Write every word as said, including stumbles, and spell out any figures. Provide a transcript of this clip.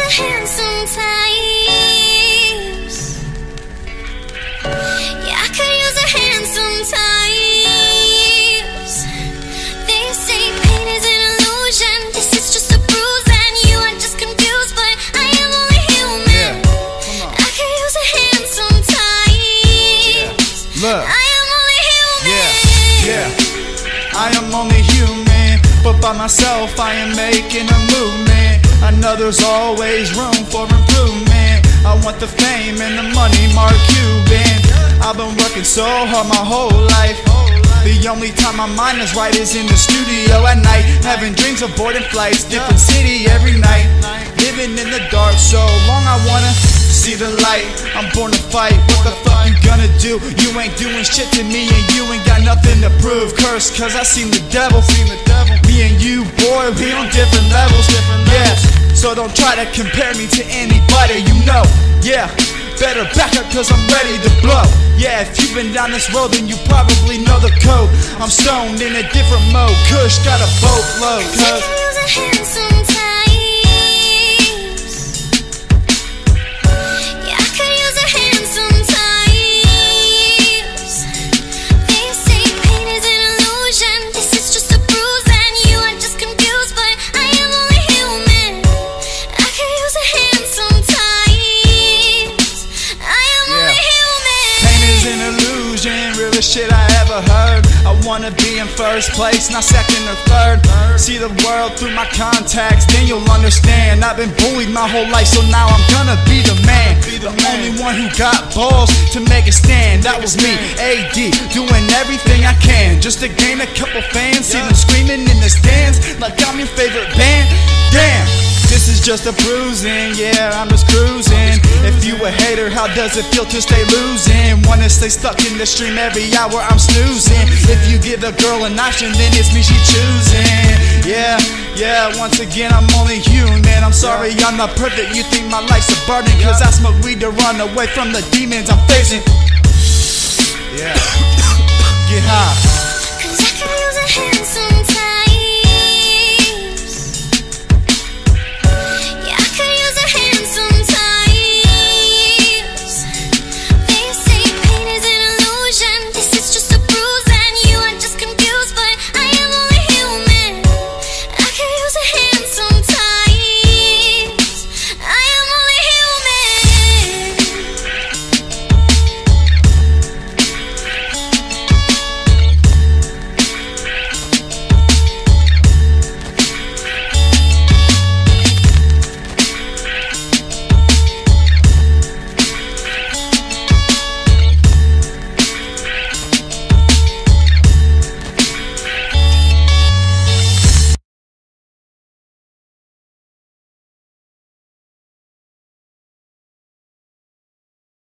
hand sometimes. Yeah, I could use a hand sometimes. They say pain is an illusion. This is just a bruise and you are just confused, but I am only human. Yeah. I could use a hand sometimes. Yeah. Look. I am only human. Yeah, yeah. I am only human, but by myself I am making a movement. I know there's always room for improvement. I want the fame and the money, Mark Cuban. I've been working so hard my whole life. The only time my mind is right is in the studio at night, having dreams of boarding flights, different city every night. Living in the dark so long I wanna see the light. I'm born to fight, what the fuck you gonna do? You ain't doing shit to me and you ain't got nothing to prove. Cursed cause I seen the devil. Me and you, boy, we on different levels. Yeah, so don't try to compare me to anybody you know. Yeah, better back up cause I'm ready to blow. Yeah, if you've been down this road then you probably know the code. I'm stoned in a different mode. Kush got a boatload. Cause I can use a hand sometimes. Yeah, I could use a hand sometimes. They say pain is an illusion. This is just a bruise and you are just confused, but I am only human. I could use a hand sometimes. I am Yeah. only human. Pain is an illusion, realest shit I ever heard. I wanna be in first place, not second or third. See the world through my contacts, then you'll understand. I've been bullied my whole life, so now I'm gonna be the man. The only one who got balls to make a stand. That was me, A D, doing everything I can just to gain a couple fans. See them screaming in the stands like I'm your favorite band. Damn, this is just a bruising, yeah, I'm just cruising. If you a hater, how does it feel to stay losing? Wanna stay stuck in the stream every hour, I'm snoozing. If you give a girl an option, then it's me she choosing. Yeah, yeah, once again I'm only human. I'm sorry I'm not perfect, you think my life's a burden, cause I smoke weed to run away from the demons I'm facing. Yeah, get high. Cause I can use a hand sometimes.